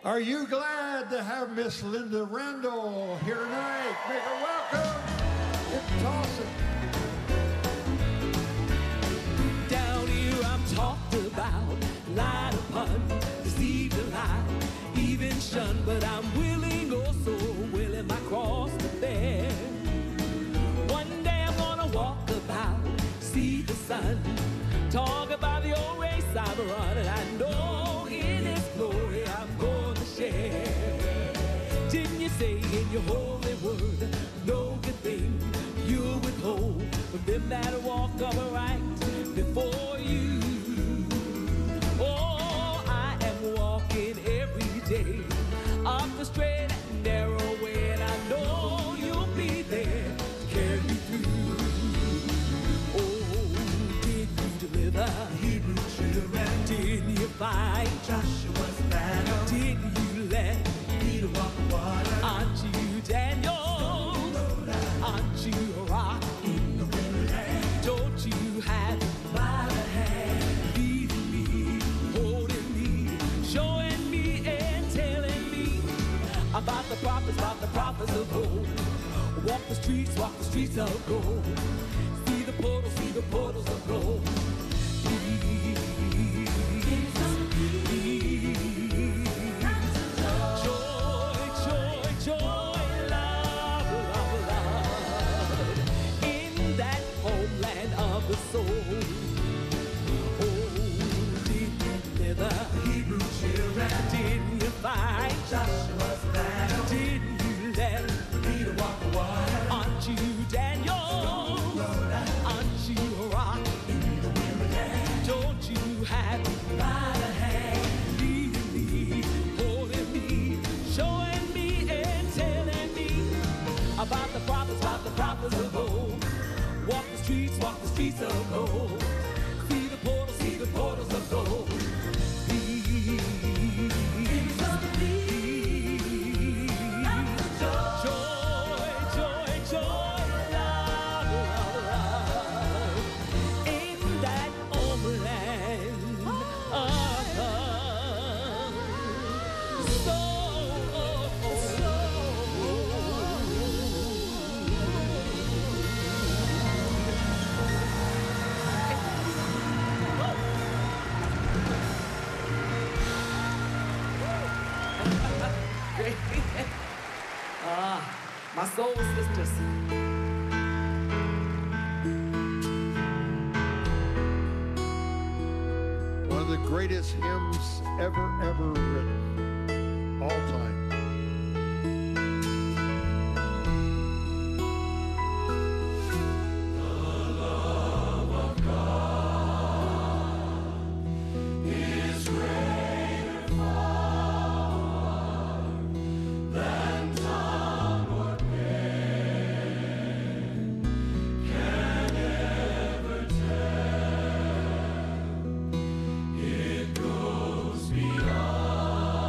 Are you glad to have Miss Linda Randall here tonight? Make her welcome. It's awesome. Down here I'm talked about, lied upon, deceived and lied, even shunned, but I'm willing, oh so willing, my cross to bear. One day I'm gonna walk about, see the sun, talk about the old race I've run, and I know in its glory I'm going to share. Didn't you say in your holy word, no good thing you'll withhold from them that walk upright before you? Oh, I am walking every day up the straight and narrow way, and I know you'll be there to carry me through. Oh, did you deliver Hebrew children? Did you fight Joshua's battle? Did you let Peter walk water? Aren't you Daniel? Aren't you a rock in the wilderness? Don't you have by the hand, leading me, holding me, showing me and telling me about the prophets of old? Walk the streets of gold. See the portals of gold. Please, joy, joy, joy, love, love, love, in that homeland of the soul. Oh, did you never Hebrew children? Didn't you fight Joshua's battle? Didn't you let Peter walk the water? Aren't you Daniel? Aren't you a rock in the wilderness? Don't you have me by the hand, leading me, holding me, showing me and telling me about the prophets of old? Walk the streets of gold. See the portals of gold. Peace, joy, joy, joy, love, love, love, in that homeland my soul sisters. One of the greatest hymns ever written, all time. Beyond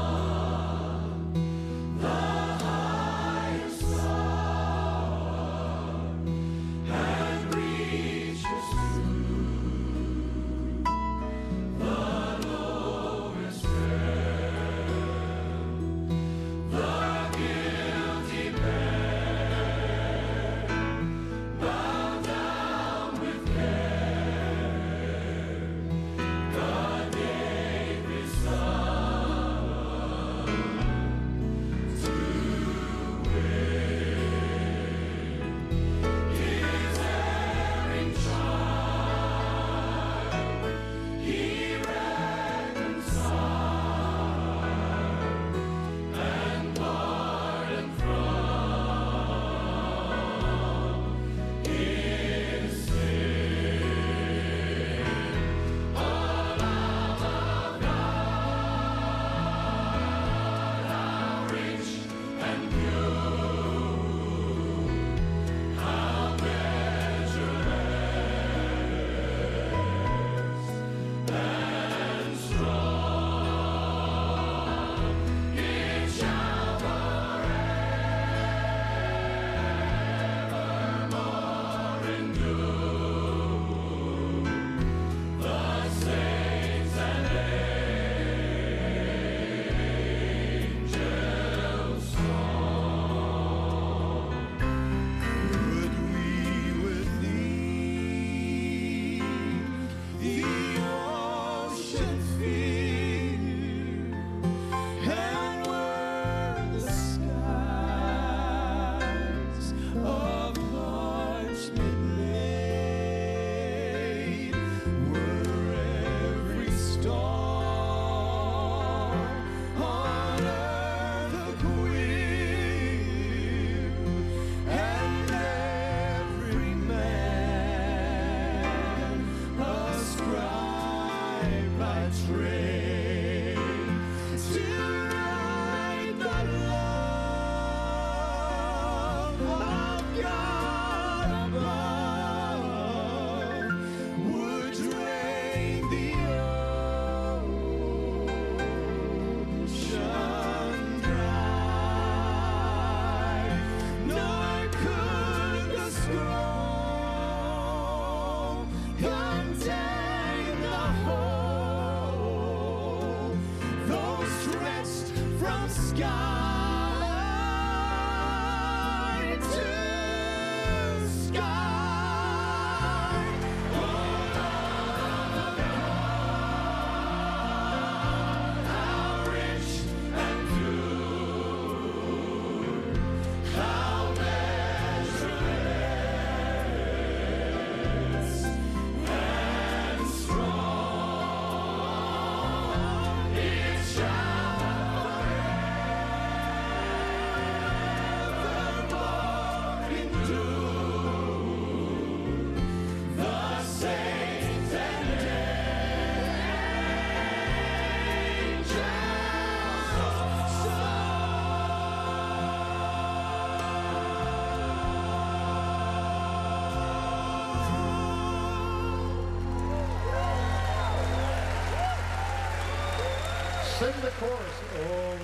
Sing the chorus. Oh,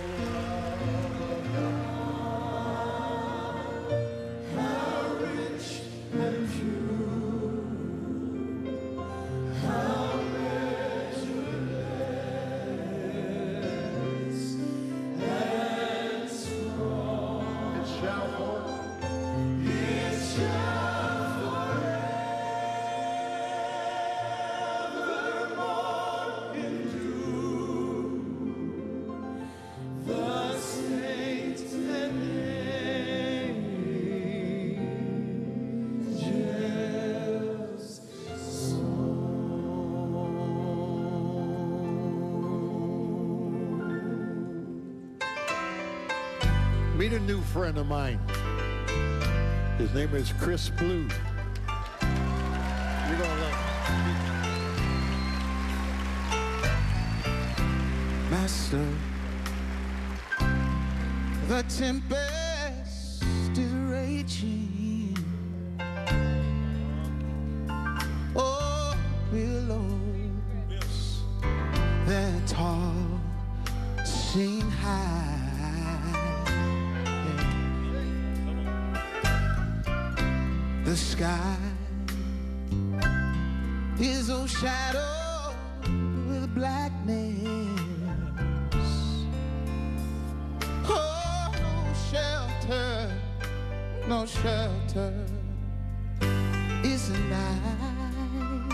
how rich and pure, how measureless and strong. It shall forevermore endure. The saints and angels song. Meet a new friend of mine. His name is Chris Blue. You're gonna love him. Master, the tempest is raging. Oh, billows that tossing high. The sky is overshadowed with blackness. Oh, no shelter is night.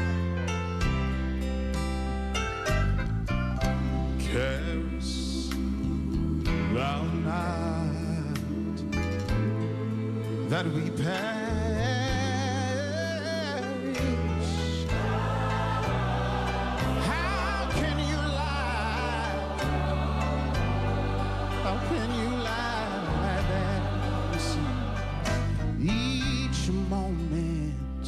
Carest thou not that we perish? How can you lie? How can you lie like that? You see, each moment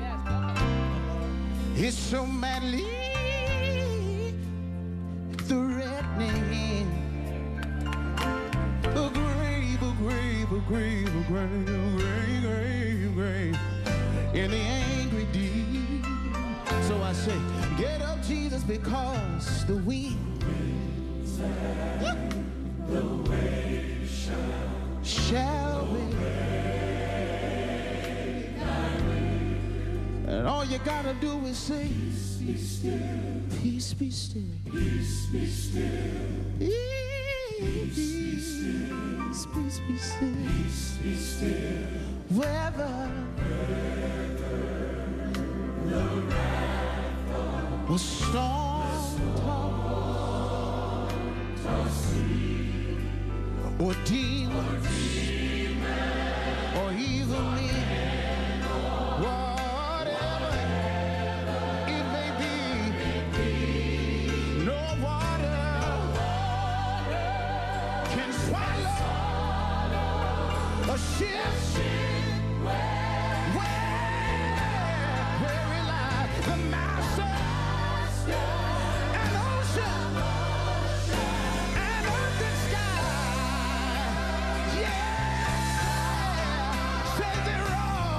is so madly threatening. A grave, a grave, a grave, a grave, a grave, grave, grave in the angry deep. So I say, get up, Jesus, because the winds and the waves shall be. And all you gotta do is say, peace be still, peace be still, peace be still, peace be still, peace be still, peace be still. Whether the wrath of storm tossed or demons or evil men, whatever it may be, no water can swallow a ship where we lie. The master and ocean and earth and sky, yeah, say they're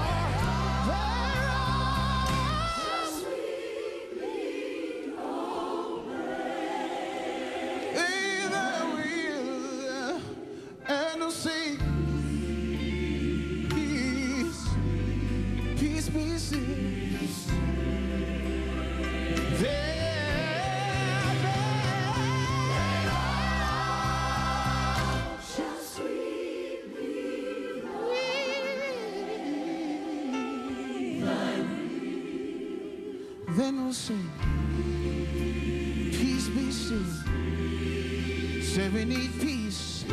and to say, peace, peace be still. still sing. Peace be still. Say we need peace.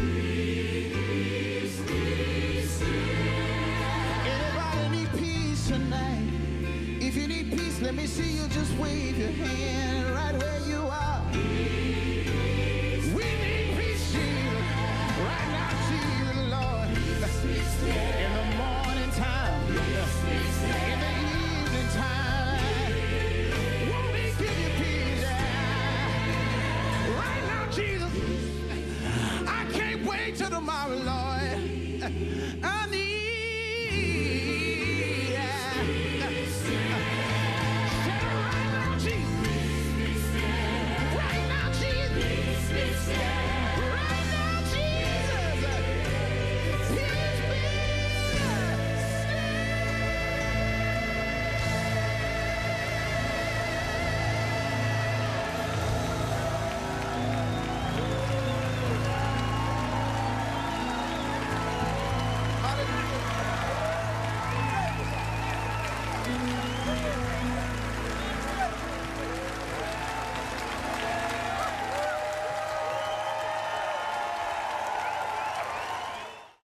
Anybody need peace tonight? If you need peace, let me see you just wave your hand right where you are. We need peace, Jesus. Right now, Jesus, Lord. In the morning time, in the evening time, won't we give you peace? Right now, Jesus, I can't wait till tomorrow, Lord. I need